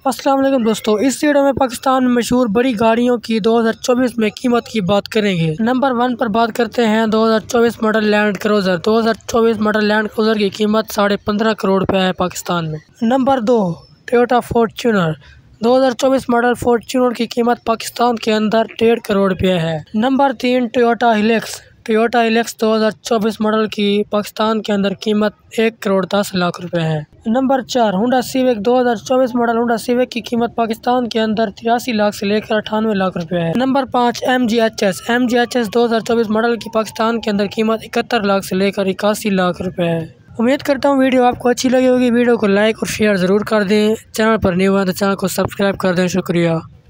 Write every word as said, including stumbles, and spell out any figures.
अस्सलाम वालेकुम दोस्तों, इस वीडियो में पाकिस्तान में मशहूर बड़ी गाड़ियों की दो हज़ार चौबीस में कीमत की बात करेंगे। नंबर वन पर बात करते हैं दो हज़ार चौबीस मॉडल लैंड क्रूज़र। दो हज़ार चौबीस मॉडल लैंड क्रूज़र की कीमत साढ़े पंद्रह करोड़ रुपया है पाकिस्तान में। नंबर दो टोयोटा फॉर्च्यूनर। दो हज़ार चौबीस मॉडल फॉर्च्यूनर की कीमत पाकिस्तान के अंदर डेढ़ करोड़ रुपया है। नंबर तीन टोयोटा हिलेक्स। टोयोटा हिलेक्स दो हज़ार चौबीस मॉडल की पाकिस्तान के अंदर कीमत एक करोड़ दस लाख रुपए है। नंबर चार होंडा सिविक। दो हज़ार चौबीस मॉडल होंडा सिविक की कीमत पाकिस्तान के अंदर तिरासी लाख से लेकर अठानवे लाख रुपए है। नंबर पाँच M G H S. M G H S दो हज़ार चौबीस मॉडल की पाकिस्तान के अंदर कीमत इकहत्तर लाख से लेकर इक्यासी लाख रुपए है। उम्मीद करता हूँ वीडियो आपको अच्छी लगी होगी। वीडियो को लाइक और शेयर ज़रूर कर दें। चैनल पर न्यू है तो चैनल को सब्सक्राइब कर दें। शुक्रिया।